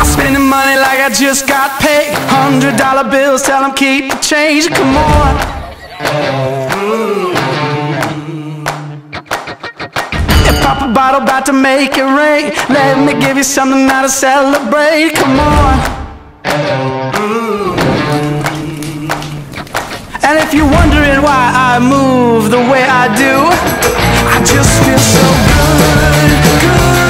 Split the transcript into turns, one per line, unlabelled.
Spending money like I just got paid. $100 bills, tell them keep the change. Come on. Pop a bottle, about to make it rain. Let me give you something now to celebrate. Come on. And if you're wondering why I move the way I do, I just feel so good, good.